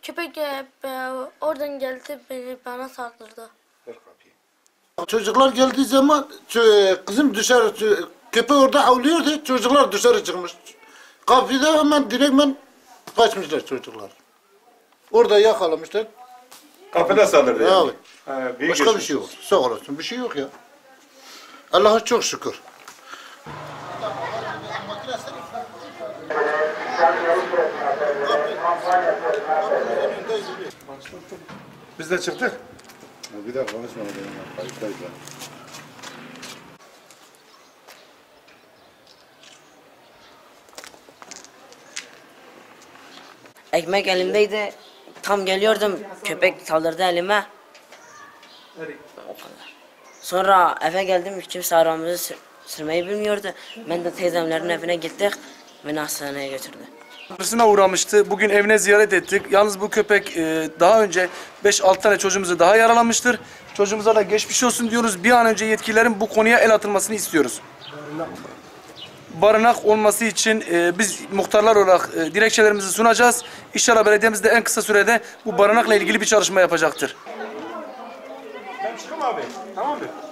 köpek oradan geldi bana saldırdı. Çocuklar geldiği zaman kızım dışarı, köpek orada havlıyordu, çocuklar dışarı çıkmış. Kapıda hemen direktmen kaçmışlar çocuklar. Orada yakalamışlar. Kapıda saldırdı yani. Evet. Başka bir şey yok. Sağ olasın, bir şey yok ya. Allah'a çok şükür. Biz de çıktık. Bir daha konuşma benim. Kayıttayız ya. Ekmek elimdeydi. Tam geliyordum. Köpek saldırdı elime. O kadar. Sonra eve geldim. Kimse arabamızı sürmeyi bilmiyordu. Ben de teyzemlerin evine gittik. Beni hastaneye götürdü. Saldırısına uğramıştı. Bugün evine ziyaret ettik. Yalnız bu köpek daha önce 5-6 tane çocuğumuzu daha yaralamıştır. Çocuğumuza da geçmiş olsun diyoruz. Bir an önce yetkililerin bu konuya el atılmasını istiyoruz. Barınak olması için biz muhtarlar olarak dilekçelerimizi sunacağız. İnşallah belediyemiz de en kısa sürede bu barınakla ilgili bir çalışma yapacaktır. Ben çıkayım abi. Tamam mı?